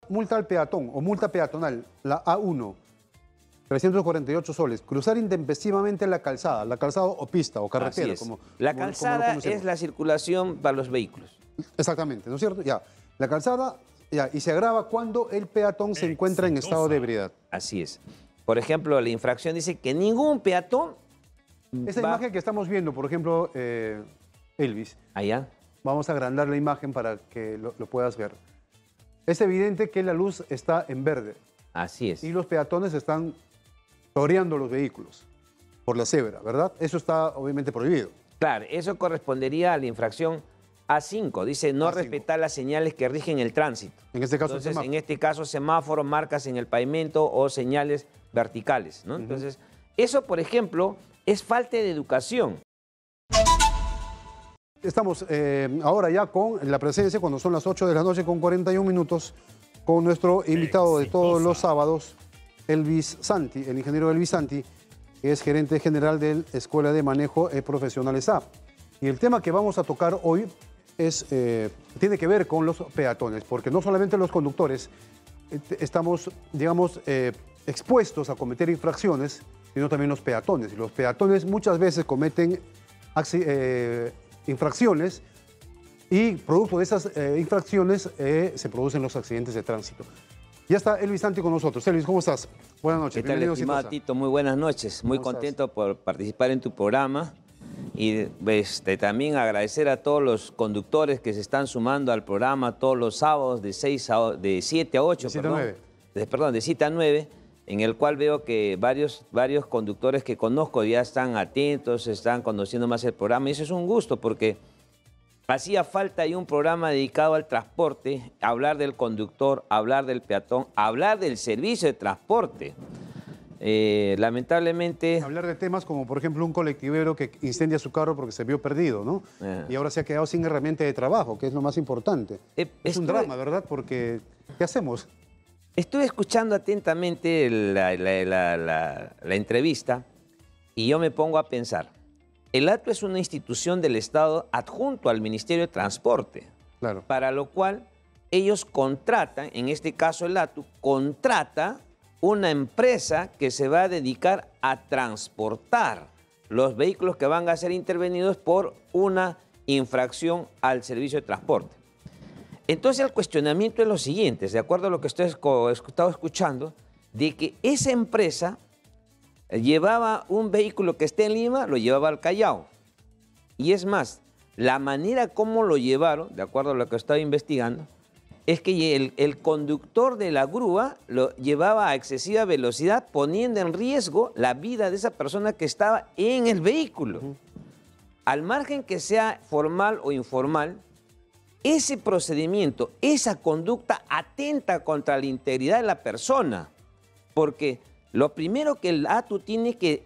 multa al peatón o multa peatonal, la A1, 348 soles. Cruzar intempestivamente la calzada o pista o carretera. La calzada es la circulación para los vehículos. Exactamente, ¿no es cierto? Ya, la calzada, ya, y se agrava cuando el peatón se encuentra en estado de ebriedad. Así es. Por ejemplo, la infracción dice que ningún peatón Esa imagen que estamos viendo, por ejemplo, Elvis. Allá. Vamos a agrandar la imagen para que lo puedas ver. Es evidente que la luz está en verde. Así es. Y los peatones están toreando los vehículos por la cebra, ¿verdad? Eso está obviamente prohibido. Claro, eso correspondería a la infracción A5. Dice no respetar las señales que rigen el tránsito. En este caso, entonces, en este caso, semáforos, marcas en el pavimento o señales verticales, ¿no? Entonces, eso, por ejemplo, es falta de educación. Estamos ahora ya con la presencia, cuando son las 8 de la noche con 41 minutos, con nuestro invitado de todos los sábados, Elvis Santi, el ingeniero Elvis Santi, que es gerente general de la Escuela de Manejo Profesional SAP. Y el tema que vamos a tocar hoy tiene que ver con los peatones, porque no solamente los conductores estamos, digamos, expuestos a cometer infracciones, sino también los peatones. Y los peatones muchas veces cometen infracciones y producto de esas infracciones se producen los accidentes de tránsito. Ya está Elvis Santi con nosotros. Elvis, ¿cómo estás? Buenas noches. ¿Qué tal, estimado Tito? Muy buenas noches. Muy contento por participar en tu programa y también agradecer a todos los conductores que se están sumando al programa todos los sábados de 7 a 8, de 7 a 9, en el cual veo que varios conductores que conozco ya están atentos, están conociendo más el programa y eso es un gusto porque hacía falta ahí un programa dedicado al transporte, hablar del conductor, hablar del peatón, hablar del servicio de transporte. Lamentablemente... Hablar de temas como, por ejemplo, un colectivero que incendia su carro porque se vio perdido, ¿no? Y ahora se ha quedado sin herramienta de trabajo, que es lo más importante. Es un drama, ¿verdad? Porque, ¿qué hacemos? Estuve escuchando atentamente la entrevista y yo me pongo a pensar. El ATU es una institución del Estado adjunto al Ministerio de Transporte, para lo cual ellos contratan, en este caso el ATU, contrata una empresa que se va a dedicar a transportar los vehículos que van a ser intervenidos por una infracción al servicio de transporte. Entonces el cuestionamiento es lo siguiente, de acuerdo a lo que he estado escuchando, de que esa empresa llevaba un vehículo que esté en Lima, lo llevaba al Callao. Y es más, la manera como lo llevaron, de acuerdo a lo que estaba investigando, es que el conductor de la grúa lo llevaba a excesiva velocidad, poniendo en riesgo la vida de esa persona que estaba en el vehículo. Al margen que sea formal o informal, ese procedimiento, esa conducta atenta contra la integridad de la persona, porque lo primero que el ATU tiene que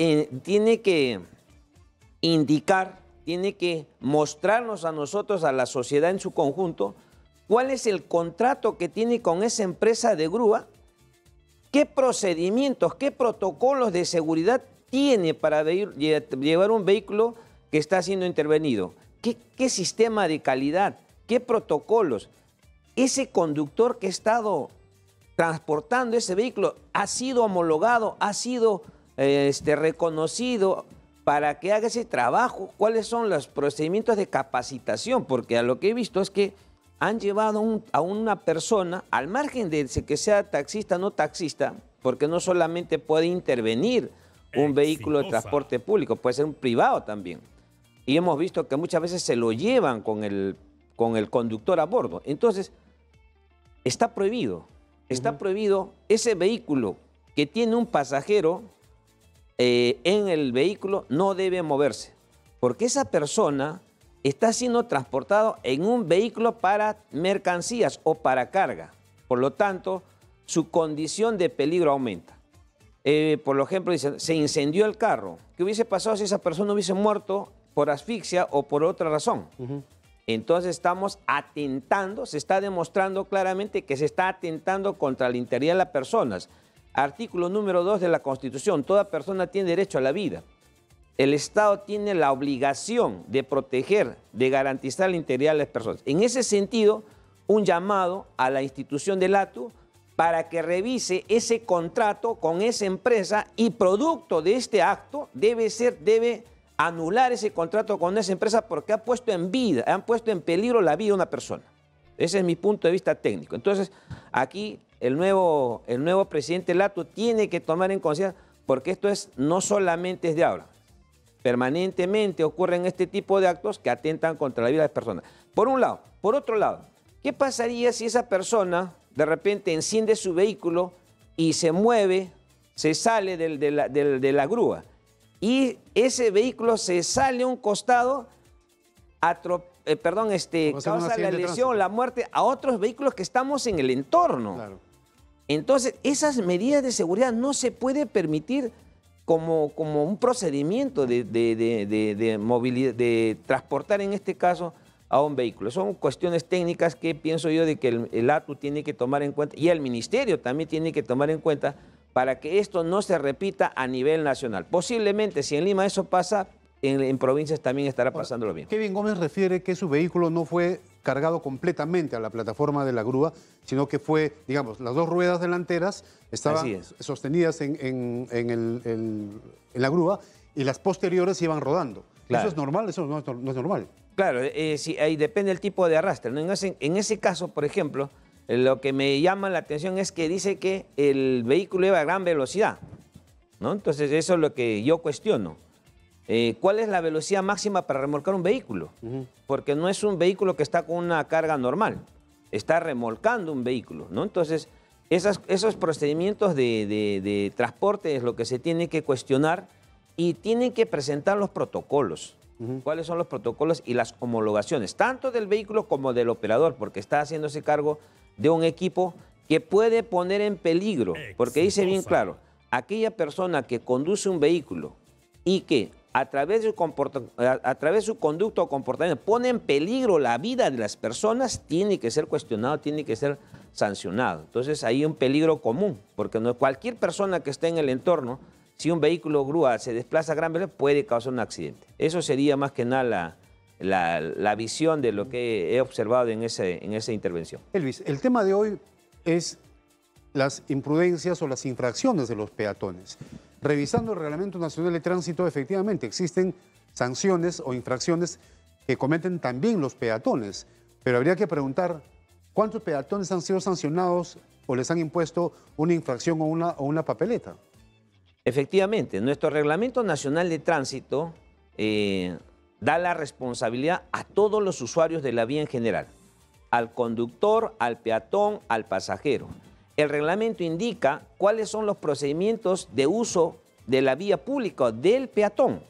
indicar, tiene que mostrarnos a nosotros, a la sociedad en su conjunto, cuál es el contrato que tiene con esa empresa de grúa, qué procedimientos, qué protocolos de seguridad tiene para llevar un vehículo que está siendo intervenido, qué sistema de calidad, qué protocolos. Ese conductor que ha estado transportando ese vehículo ha sido homologado, ha sido reconocido para que haga ese trabajo. ¿Cuáles son los procedimientos de capacitación? Porque a lo que he visto es que han llevado a una persona, al margen de que sea taxista o no taxista, porque no solamente puede intervenir un vehículo de transporte público, puede ser un privado también. Y hemos visto que muchas veces se lo llevan con el conductor a bordo. Entonces, está prohibido. Está prohibido ese vehículo que tiene un pasajero en el vehículo, no debe moverse, porque esa persona está siendo transportado en un vehículo para mercancías o para carga. Por lo tanto, su condición de peligro aumenta. Por ejemplo, dice, se incendió el carro. ¿Qué hubiese pasado si esa persona hubiese muerto por asfixia o por otra razón? Entonces estamos atentando, se está demostrando claramente que se está atentando contra la integridad de las personas. Artículo número 2 de la Constitución, toda persona tiene derecho a la vida. El Estado tiene la obligación de proteger, de garantizar la integridad de las personas. En ese sentido, un llamado a la institución del ATU para que revise ese contrato con esa empresa y producto de este acto debe anular ese contrato con esa empresa porque han puesto en peligro la vida de una persona. Ese es mi punto de vista técnico. Entonces, aquí el nuevo presidente del ATU tiene que tomar en consideración, porque esto no solamente es de ahora. Permanentemente ocurren este tipo de actos que atentan contra la vida de las personas. Por un lado. Por otro lado, ¿qué pasaría si esa persona de repente enciende su vehículo y se mueve, se sale de la grúa y ese vehículo se sale a un costado, causa la lesión, la muerte a otros vehículos que estamos en el entorno? Claro. Entonces, esas medidas de seguridad no se puede permitir como un procedimiento de movilidad, de transportar en este caso a un vehículo. Son cuestiones técnicas que pienso yo de que el ATU tiene que tomar en cuenta y el Ministerio también tiene que tomar en cuenta para que esto no se repita a nivel nacional. Posiblemente, si en Lima eso pasa, en provincias también estará pasando lo mismo. Kevin Gómez refiere que su vehículo no fue cargado completamente a la plataforma de la grúa, sino que fue, digamos, las dos ruedas delanteras estaban sostenidas en la grúa y las posteriores iban rodando. Claro. ¿Eso es normal? Eso no es normal. Claro, sí, ahí depende del tipo de arrastre, ¿no? En ese caso, por ejemplo, lo que me llama la atención es que dice que el vehículo iba a gran velocidad, ¿no? Entonces, eso es lo que yo cuestiono. ¿Cuál es la velocidad máxima para remolcar un vehículo? Porque no es un vehículo que está con una carga normal, está remolcando un vehículo, ¿no? Entonces, esos procedimientos de transporte es lo que se tiene que cuestionar y tienen que presentar los protocolos. ¿Cuáles son los protocolos y las homologaciones, tanto del vehículo como del operador? Porque está haciéndose cargo de un equipo que puede poner en peligro, porque dice bien claro, aquella persona que conduce un vehículo y que a través de su conducta o comportamiento pone en peligro la vida de las personas, tiene que ser cuestionado, tiene que ser sancionado. Entonces hay un peligro común, porque no cualquier persona que esté en el entorno, si un vehículo grúa se desplaza a gran velocidad, puede causar un accidente. Eso sería más que nada la visión de lo que he observado en esa intervención. Elvis, el tema de hoy es las imprudencias o las infracciones de los peatones. Revisando el Reglamento Nacional de Tránsito, efectivamente existen sanciones o infracciones que cometen también los peatones, pero habría que preguntar cuántos peatones han sido sancionados o les han impuesto una infracción o una papeleta. Efectivamente, nuestro Reglamento Nacional de Tránsito da la responsabilidad a todos los usuarios de la vía en general, al conductor, al peatón, al pasajero. El reglamento indica cuáles son los procedimientos de uso de la vía pública del peatón.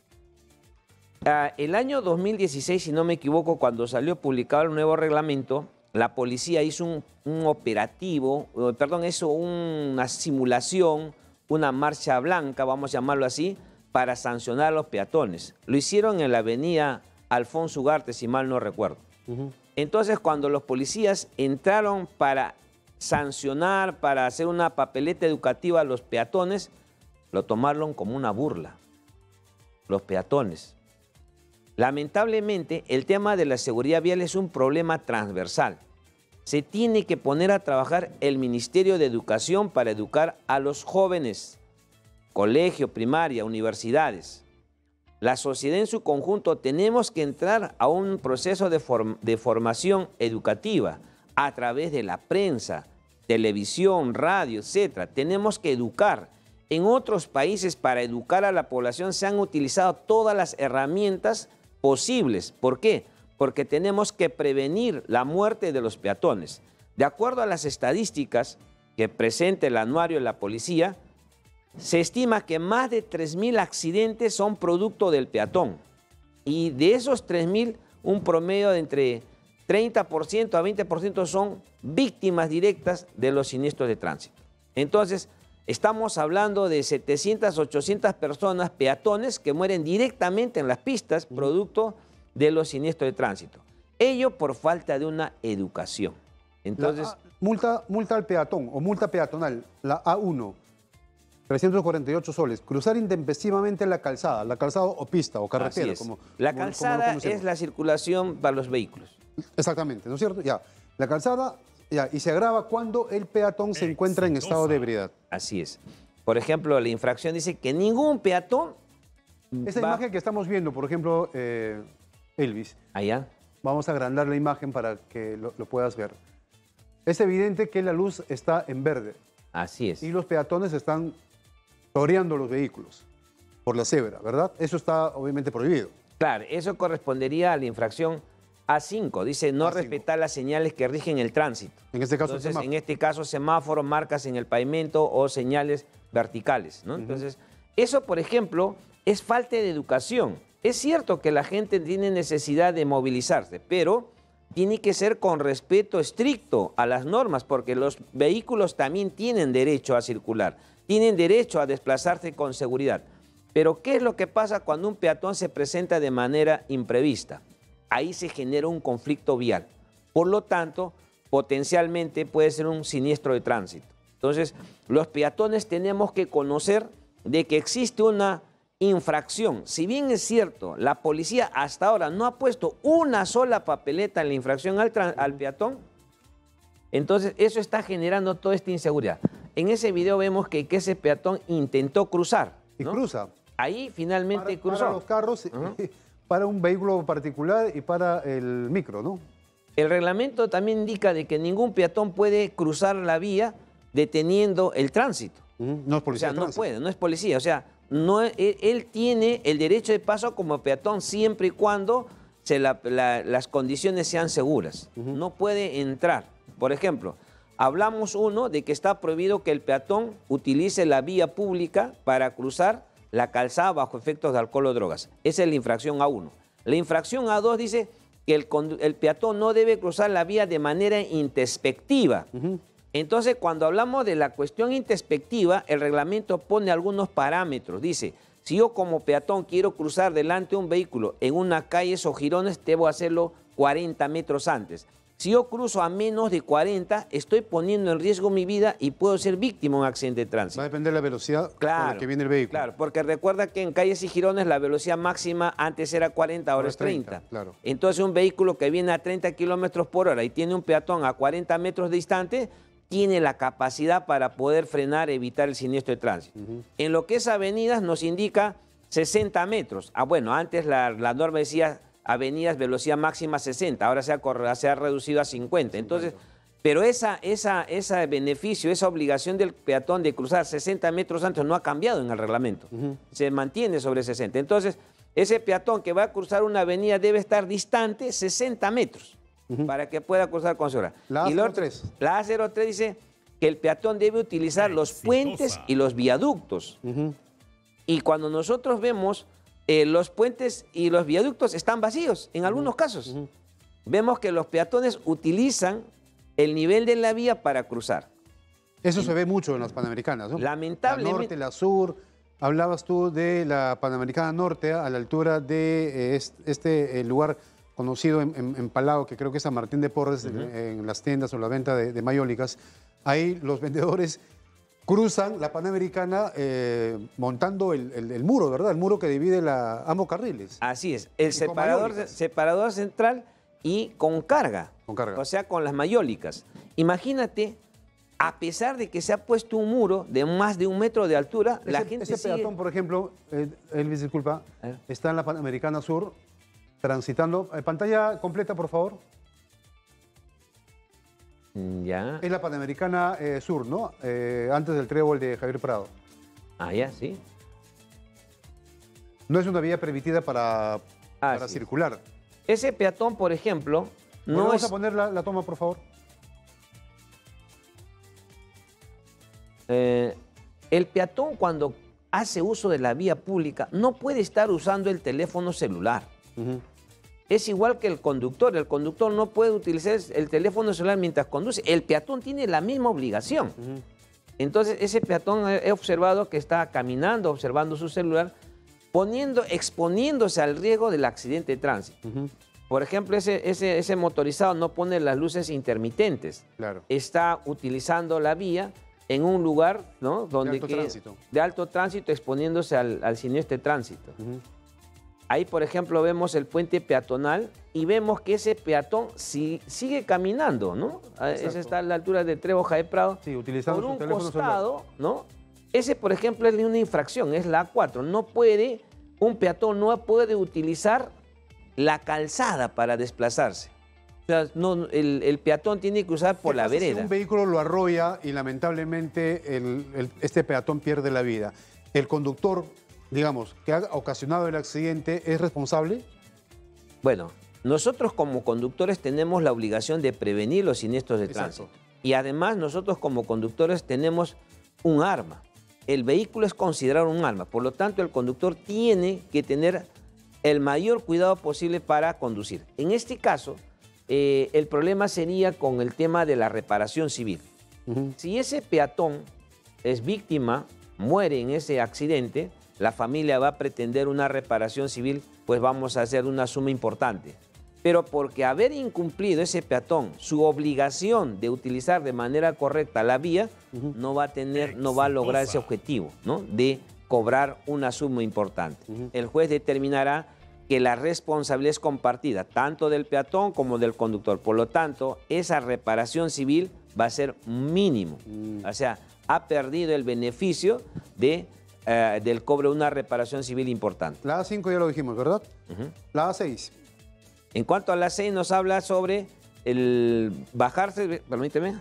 El año 2016, si no me equivoco, cuando salió publicado el nuevo reglamento, la policía hizo un operativo, hizo una simulación, una marcha blanca, vamos a llamarlo así, para sancionar a los peatones. Lo hicieron en la avenida Alfonso Ugarte, si mal no recuerdo. Entonces, cuando los policías entraron para sancionar, para hacer una papeleta educativa a los peatones, lo tomaron como una burla, los peatones. Lamentablemente, el tema de la seguridad vial es un problema transversal. Se tiene que poner a trabajar el Ministerio de Educación para educar a los jóvenes, colegio, primaria, universidades. La sociedad en su conjunto tenemos que entrar a un proceso de formación educativa a través de la prensa, televisión, radio, etc. Tenemos que educar. En otros países, para educar a la población, se han utilizado todas las herramientas posibles. ¿Por qué? Porque tenemos que prevenir la muerte de los peatones. De acuerdo a las estadísticas que presenta el anuario de la policía, se estima que más de 3.000 accidentes son producto del peatón. Y de esos 3.000, un promedio de entre 30% a 20% son víctimas directas de los siniestros de tránsito. Entonces, estamos hablando de 700, 800 personas, peatones, que mueren directamente en las pistas, producto de los siniestros de tránsito. Ello por falta de una educación. Entonces, multa al peatón o multa peatonal, la A1, 348 soles. Cruzar intempestivamente la calzada o pista o carretera. La calzada es la circulación para los vehículos. Exactamente, ¿no es cierto? Ya. La calzada, ya, y se agrava cuando el peatón se encuentra en estado de ebriedad. Así es. Por ejemplo, la infracción dice que ningún peatón Esta imagen que estamos viendo, por ejemplo, Elvis, allá. vamos a agrandar la imagen para que lo puedas ver. Es evidente que la luz está en verde Así es. y los peatones están toreando los vehículos por la cebra, ¿verdad? Eso está obviamente prohibido. Claro, eso correspondería a la infracción A5. Dice no A5. respetar las señales que rigen el tránsito. En este caso, Entonces, semáforo. en este caso, semáforos, marcas en el pavimento o señales verticales, ¿no? Entonces, eso, por ejemplo, es falta de educación. Es cierto que la gente tiene necesidad de movilizarse, pero tiene que ser con respeto estricto a las normas, porque los vehículos también tienen derecho a circular, tienen derecho a desplazarse con seguridad. Pero, ¿qué es lo que pasa cuando un peatón se presenta de manera imprevista? Ahí se genera un conflicto vial. Por lo tanto, potencialmente puede ser un siniestro de tránsito. Entonces, los peatones tenemos que conocer de que existe una infracción. Si bien es cierto, la policía hasta ahora no ha puesto una sola papeleta en la infracción al peatón, entonces eso está generando toda esta inseguridad. En ese video vemos que ese peatón intentó cruzar, Y ¿no? cruza. Ahí finalmente cruzó. Para los carros, para un vehículo particular y para el micro, ¿no? El reglamento también indica de que ningún peatón puede cruzar la vía deteniendo el tránsito. No es O policía sea, de no tránsito. puede, no es policía. O sea, no, él tiene el derecho de paso como peatón siempre y cuando las condiciones sean seguras. No puede entrar. Por ejemplo, hablamos uno de que está prohibido que el peatón utilice la vía pública para cruzar la calzada bajo efectos de alcohol o drogas. Esa es la infracción A1. La infracción A2 dice que el peatón no debe cruzar la vía de manera introspectiva. Entonces, cuando hablamos de la cuestión introspectiva, el reglamento pone algunos parámetros. Dice, si yo como peatón quiero cruzar delante de un vehículo en una calle o jirones, debo hacerlo 40 metros antes. Si yo cruzo a menos de 40, estoy poniendo en riesgo mi vida y puedo ser víctima de un accidente de tránsito. Va a depender de la velocidad con Claro, la que viene el vehículo. claro, porque recuerda que en calles y jirones la velocidad máxima antes era 40, ahora es 30. claro. Entonces un vehículo que viene a 30 kilómetros por hora y tiene un peatón a 40 metros distante, tiene la capacidad para poder frenar, evitar el siniestro de tránsito. En lo que es avenidas nos indica 60 metros. Ah, bueno, antes la norma decía avenidas velocidad máxima 60, ahora se ha reducido a 50. Entonces, pero ese beneficio, esa obligación del peatón de cruzar 60 metros antes no ha cambiado en el reglamento. Se mantiene sobre 60. Entonces, ese peatón que va a cruzar una avenida debe estar distante 60 metros para que pueda cruzar con seguridad. La Y A03. La A03 dice que el peatón debe utilizar los puentes y los viaductos. Y cuando nosotros vemos los puentes y los viaductos están vacíos en algunos casos. Vemos que los peatones utilizan el nivel de la vía para cruzar. Eso se ve mucho en las Panamericanas, ¿no? Lamentablemente. La norte, la sur. Hablabas tú de la Panamericana Norte a la altura de este lugar conocido en Palau, que creo que es San Martín de Porres, en las tiendas o la venta de mayólicas. Ahí los vendedores cruzan la Panamericana montando el muro, ¿verdad? El muro que divide ambos carriles. Así es. El Y con mayólicas. separador central y con carga. Con carga. O sea, con las mayólicas. Imagínate, a pesar de que se ha puesto un muro de más de 1 metro de altura, la gente ese sigue... peatón, por ejemplo, Elvis, disculpa, está en la Panamericana Sur, transitando. Pantalla completa, por favor. Ya. Es la Panamericana Sur, ¿no? Antes del trébol de Javier Prado. Ah, ya, sí. No es una vía permitida para Así es. circular. Ese peatón, por ejemplo, no Vamos es... a poner la toma, por favor. El peatón, cuando hace uso de la vía pública, no puede estar usando el teléfono celular. Es igual que el conductor. El conductor no puede utilizar el teléfono celular mientras conduce. El peatón tiene la misma obligación. Entonces, ese peatón he observado que está caminando, observando su celular, exponiéndose al riesgo del accidente de tránsito. Por ejemplo, ese motorizado no pone las luces intermitentes. Claro. Está utilizando la vía en un lugar, ¿no? Donde de alto tránsito. de alto tránsito, exponiéndose al siniestro de tránsito. Ahí, por ejemplo, vemos el puente peatonal y vemos que ese peatón sigue caminando, ¿no? Ese está a la altura de Trevo Jaé Prado. Sí, utilizando por su un teléfono costado, ¿no? Ese, por ejemplo, es una infracción, es la A4. Un peatón no puede utilizar la calzada para desplazarse. O sea, no, el peatón tiene que usar por la vereda. Si un vehículo lo arrolla y lamentablemente este peatón pierde la vida, ¿el conductor, digamos, que ha ocasionado el accidente es responsable? Bueno, nosotros como conductores tenemos la obligación de prevenir los siniestros de tránsito. Y además nosotros como conductores tenemos un arma. El vehículo es considerado un arma, por lo tanto el conductor tiene que tener el mayor cuidado posible para conducir. En este caso, el problema sería con el tema de la reparación civil. Si ese peatón es víctima, muere en ese accidente, la familia va a pretender una reparación civil, pues vamos a hacer una suma importante. Pero porque haber incumplido ese peatón su obligación de utilizar de manera correcta la vía, no va a lograr ese objetivo, ¿no? De cobrar una suma importante. El juez determinará que la responsabilidad es compartida, tanto del peatón como del conductor. Por lo tanto, esa reparación civil va a ser mínimo. O sea, ha perdido el beneficio del cobro de una reparación civil importante. La A5 ya lo dijimos, ¿verdad? La A6. En cuanto a la 6 nos habla sobre el bajarse, permíteme,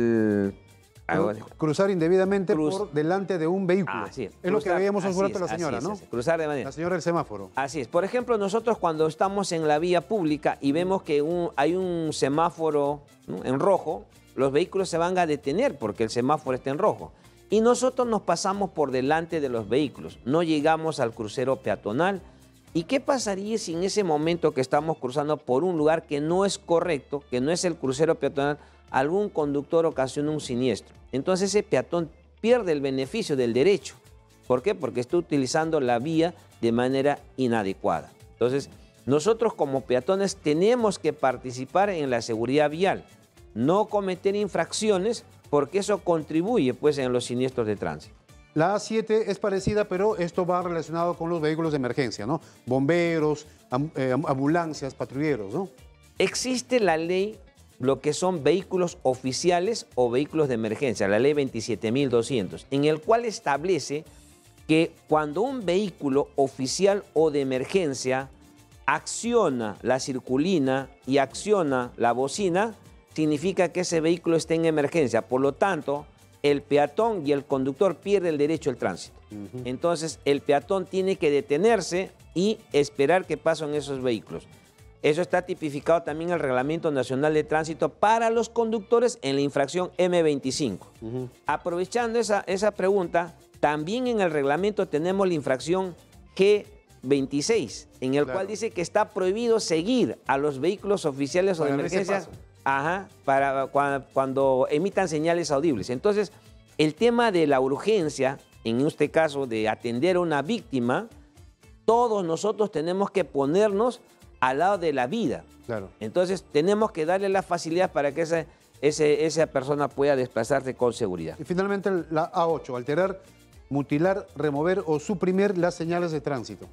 cruzar indebidamente por delante de un vehículo. Así es. Es lo que veíamos hace un rato la señora, ¿no? Cruzar de manera. La señora del semáforo. Así es. Por ejemplo, nosotros cuando estamos en la vía pública y vemos que hay un semáforo, ¿no?, en rojo, los vehículos se van a detener porque el semáforo está en rojo. Y nosotros nos pasamos por delante de los vehículos, no llegamos al crucero peatonal. ¿Y qué pasaría si en ese momento que estamos cruzando por un lugar que no es correcto, que no es el crucero peatonal, algún conductor ocasiona un siniestro? Entonces ese peatón pierde el beneficio del derecho. ¿Por qué? Porque está utilizando la vía de manera inadecuada. Entonces, nosotros como peatones tenemos que participar en la seguridad vial, no cometer infracciones, porque eso contribuye, pues, en los siniestros de tránsito. La A7 es parecida, pero esto va relacionado con los vehículos de emergencia, ¿no? Bomberos, ambulancias, patrulleros, ¿no? Existe la ley, lo que son vehículos oficiales o vehículos de emergencia, la ley 27.200, en el cual establece que cuando un vehículo oficial o de emergencia acciona la circulina y acciona la bocina, significa que ese vehículo está en emergencia. Por lo tanto, el peatón y el conductor pierden el derecho al tránsito. Entonces, el peatón tiene que detenerse y esperar que pasen esos vehículos. Eso está tipificado también en el Reglamento Nacional de Tránsito para los conductores en la infracción M25. Aprovechando esa pregunta, también en el reglamento tenemos la infracción G26, en el cual dice que está prohibido seguir a los vehículos oficiales o de emergencia. Para cuando emitan señales audibles. Entonces, el tema de la urgencia, en este caso de atender a una víctima, todos nosotros tenemos que ponernos al lado de la vida. Claro. Entonces, tenemos que darle la facilidad para que esa persona pueda desplazarse con seguridad. Y finalmente la A8, alterar, mutilar, remover o suprimir las señales de tránsito.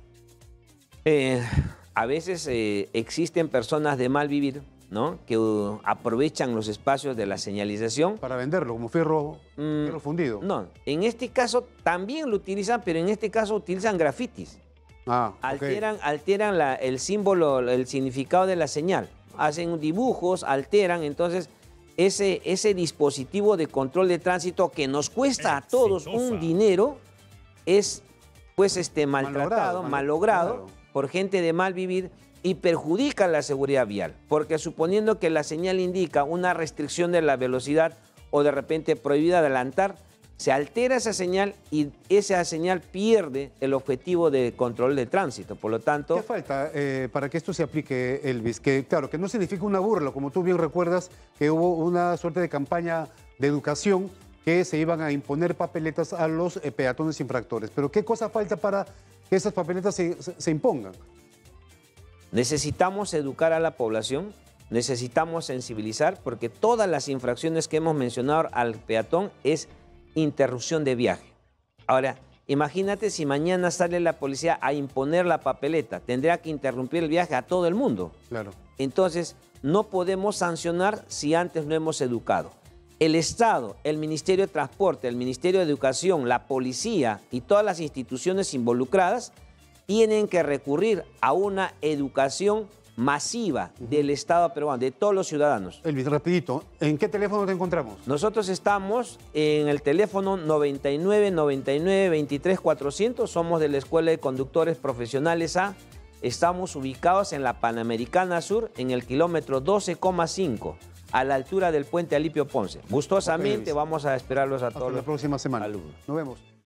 A veces existen personas de mal vivir, ¿no?, que aprovechan los espacios de la señalización. Para venderlo, como fierro fundido. No, en este caso también lo utilizan, pero en este caso utilizan grafitis. Alteran el símbolo, el significado de la señal. Hacen dibujos, alteran. Entonces, ese dispositivo de control de tránsito que nos cuesta a todos un dinero es, pues, maltratado, malogrado por gente de mal vivir, y perjudica la seguridad vial, porque suponiendo que la señal indica una restricción de la velocidad o de repente prohibida adelantar, se altera esa señal y esa señal pierde el objetivo de control de tránsito. Por lo tanto... ¿Qué falta para que esto se aplique, Elvis? Que claro, que no significa una burla, como tú bien recuerdas, que hubo una suerte de campaña de educación que se iban a imponer papeletas a los peatones infractores. Pero ¿qué cosa falta para que esas papeletas se impongan? Necesitamos educar a la población, necesitamos sensibilizar, porque todas las infracciones que hemos mencionado al peatón es interrupción de viaje. Ahora, Imagínate si mañana sale la policía a imponer la papeleta, tendría que interrumpir el viaje a todo el mundo. Claro. Entonces, no podemos sancionar si antes no hemos educado. El Estado, el Ministerio de Transporte, el Ministerio de Educación, la policía y todas las instituciones involucradas tienen que recurrir a una educación masiva del Estado peruano, de todos los ciudadanos. Elvis, rapidito, ¿en qué teléfono te encontramos? Nosotros estamos en el teléfono 99 99 23 400, somos de la Escuela de Conductores Profesionales A. Estamos ubicados en la Panamericana Sur, en el kilómetro 12,5, a la altura del puente Alipio Ponce. Gustosamente vamos a esperarlos a todos Hasta la próxima semana. alumnos. Nos vemos.